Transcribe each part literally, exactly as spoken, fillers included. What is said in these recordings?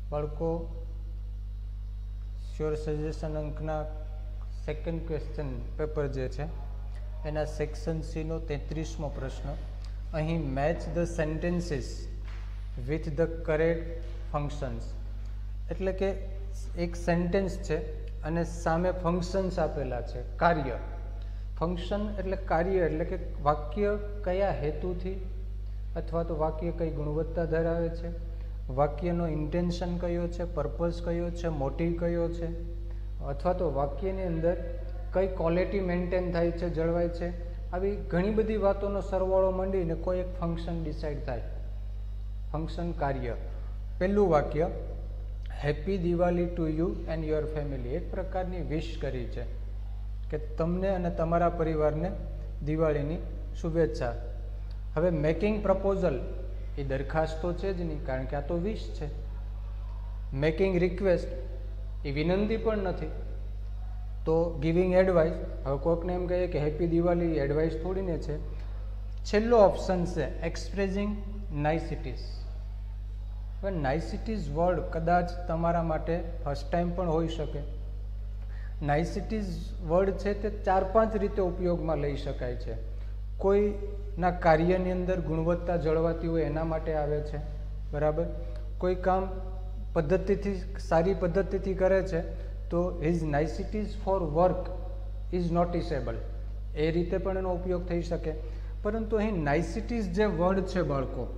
બાળકો sure suggestion અંકના second question paper જે છે એના સેક્શન સીનો તેત્રીસમો પ્રશ્ન. અહીં match the sentences with the correct functions, એટલે કે એક સેન્ટેન્સ છે અને સામે ફંક્શન્સ આપેલા છે, કાર્ય. ફંક્શન એટલે કાર્ય, એટલે કે વાક્ય કયા હેતુથી અથવા તો વાક્ય કઈ ગુણવત્તા ધરાવે છે, વાક્યનો ઇન્ટેન્શન કયો છે, પર્પઝ કયો છે, મોટિવ કયો છે, અથવા તો વાક્યની અંદર કઈ ક્વોલિટી મેન્ટેન થાય છે, જળવાય છે. આવી ઘણી બધી વાતોનો સરવાળો મંડીને કોઈ એક ફંક્શન ડિસાઇડ થાય. ફંક્શન કાર્ય. પહેલું વાક્ય, happy Diwali to you and your family. એક પ્રકારની વિશ કરી છે કે તમને અને તમારા પરિવારને દિવાળીની શુભેચ્છા. હવે મેકિંગ પ્રપોઝલ એ દરખાસ્ત તો છે જ નહીં, કારણ કે આ તો વિશ છે. મેકિંગ રિક્વેસ્ટ એ વિનંતી પણ નથી. તો ગિવિંગ એડવાઇસ, હવે કોઈકને એમ કહીએ કે હેપી દિવાળી, એડવાઇસ થોડીને છે. છેલ્લો ઓપ્શન છે એક્સપ્રેસિંગ નાઇસિટીઝ. હવે નાઇસિટીઝ વર્ડ કદાચ તમારા માટે ફર્સ્ટ ટાઈમ પણ હોઈ શકે. નાઇસિટીઝ વર્ડ છે તે ચાર પાંચ રીતે ઉપયોગમાં લઈ શકાય છે. કોઈના કાર્યની અંદર ગુણવત્તા જળવાતી હોય એના માટે આવે છે, બરાબર. કોઈ કામ પદ્ધતિથી, સારી પદ્ધતિથી કરે છે તો his niceties for work is noticeable, એ રીતે પણ એનો ઉપયોગ થઈ શકે. પરંતુ અહીં નાઇસિટીઝ જે વર્ડ છે બાળકો,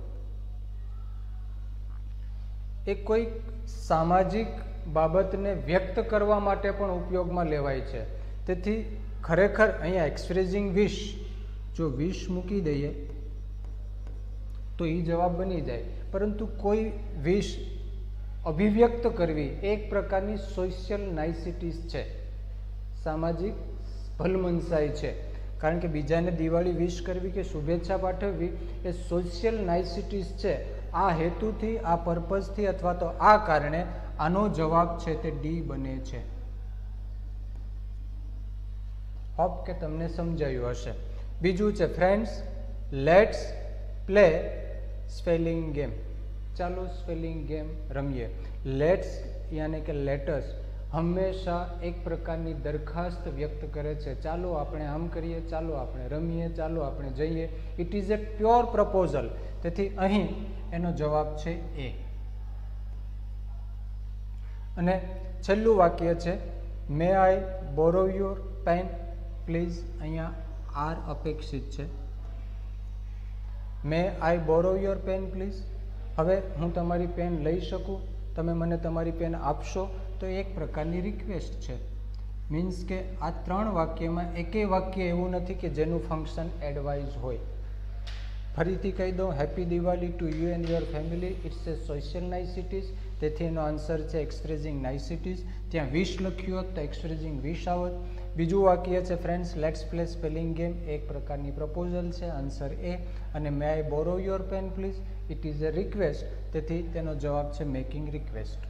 એ કોઈ સામાજિક બાબતને વ્યક્ત કરવા માટે પણ ઉપયોગમાં લેવાય છે. તેથી ખરેખર અહીંયા એક્સપ્રેસિંગ વિશ, જો વિશ મૂકી દઈએ તો એ જવાબ બની જાય. પરંતુ કોઈ વિશ અભિવ્યક્ત કરવી એક પ્રકારની સોશિયલ નાઇસિટીઝ છે, સામાજિક ભલમનસાઈ છે. કારણ કે બીજાને દિવાળી વિશ કરવી કે શુભેચ્છા પાઠવવી એ સોશિયલ નાઇસિટીઝ છે. આ હેતુથી, આ પર્પઝથી અથવા તો આ કારણે આનો જવાબ છે તે ડી બને છે. હોપ કે તમને સમજાયું હશે. બીજું છે friends, let's play spelling game. ચાલો સ્પેલિંગ ગેમ રમીએ. લેટ્સ યાની કે લેટસ હંમેશા એક પ્રકારની દરખાસ્ત વ્યક્ત કરે છે. ચાલો આપણે આમ કરીએ, ચાલો આપણે રમીએ, ચાલો આપણે જઈએ. It is a pure proposal. તેથી અહીં એનો જવાબ છે એ. અને છેલ્લું વાક્ય છે may I borrow your pen please. અહીંયા આર અપેક્ષિત છે. May I borrow your pen please. હવે હું તમારી પેન લઈ શકું, તમે મને તમારી પેન આપશો, તો એક પ્રકારની રિક્વેસ્ટ છે. મીન્સ કે આ ત્રણ વાક્યમાં એકેય વાક્ય એવું નથી કે જેનું ફંક્શન એડવાઇઝ હોય. ફરીથી કહી દઉં, happy Diwali to you and your family, it's a social niceties. તેથી એનો આન્સર છે એક્સપ્રેસિંગ નાઇસિટીઝ. ત્યાં વિશ લખ્યું હોત તો એક્સપ્રેસિંગ વિશ આવત. બીજું વાક્ય છે friends let's play spelling game, એક પ્રકારની પ્રપોઝલ છે, આન્સર એ. અને may I borrow your pen please, it is a request. તેથી તેનો જવાબ છે મેકિંગ રિક્વેસ્ટ.